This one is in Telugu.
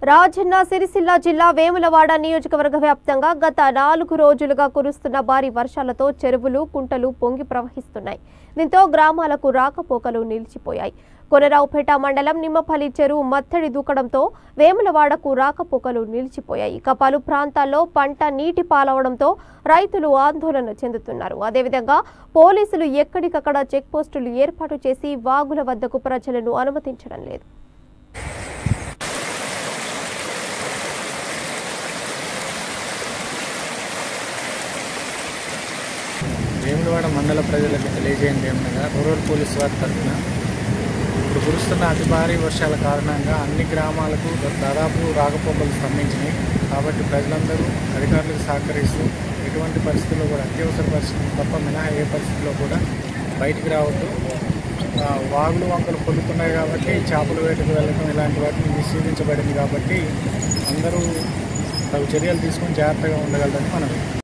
రాజన్న సిరిసిల్ల జిల్లా వేములవాడ నియోజకవర్గ వ్యాప్తంగా గత 4 రోజులుగా కురుస్తున్న భారీ వర్షాలతో చెరువులు, కుంటలు పొంగి ప్రవహిస్తున్నాయి. దీంతో గ్రామాలకు రాకపోకలు నిలిచిపోయాయి. కొనరావుపేట మండలం నిమ్మపల్లి చెరువు మత్తడి దూకడంతో వేములవాడకు రాకపోకలు నిలిచిపోయాయి. ఇక పలు ప్రాంతాల్లో పంట నీటి పాలవడంతో రైతులు ఆందోళన చెందుతున్నారు. అదేవిధంగా పోలీసులు ఎక్కడికక్కడ చెక్ పోస్టులు ఏర్పాటు చేసి వాగుల వద్దకు ప్రజలను అనుమతించడం లేదు. వేములవాడ మండల ప్రజలకు తెలియజేయండి ఏమనగా రూరల్ పోలీస్ వారి తరఫున ఇప్పుడు కురుస్తున్న అతి భారీ వర్షాల కారణంగా అన్ని గ్రామాలకు దాదాపు రాకపోకలు స్తంభించినాయి. కాబట్టి ప్రజలందరూ అధికారులకు సహకరిస్తూ ఎటువంటి పరిస్థితుల్లో కూడా అత్యవసర పరిస్థితులు తప్ప మినహా ఏ పరిస్థితిలో కూడా బయటికి రావద్దు. వాగులు వంకలు పొందుతున్నాయి కాబట్టి చేపల వేటకు వెళ్ళడం ఇలాంటి వాటిని నిషేధించబడింది. కాబట్టి అందరూ తగు చర్యలు తీసుకొని జాగ్రత్తగా ఉండగలరని మనం